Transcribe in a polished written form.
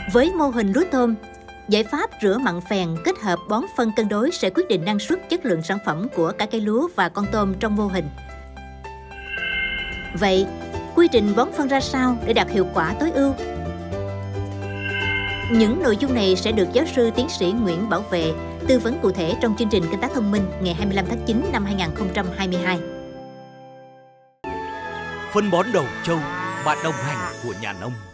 Với mô hình lúa tôm, giải pháp rửa mặn phèn kết hợp bón phân cân đối sẽ quyết định năng suất, chất lượng sản phẩm của cả cây lúa và con tôm trong mô hình. Vậy, quy trình bón phân ra sao để đạt hiệu quả tối ưu? Những nội dung này sẽ được giáo sư tiến sĩ Nguyễn Bảo Vệ tư vấn cụ thể trong chương trình Canh tác thông minh ngày 25 tháng 9 năm 2022. Phân bón đầu trâu, bạn đồng hành của nhà nông.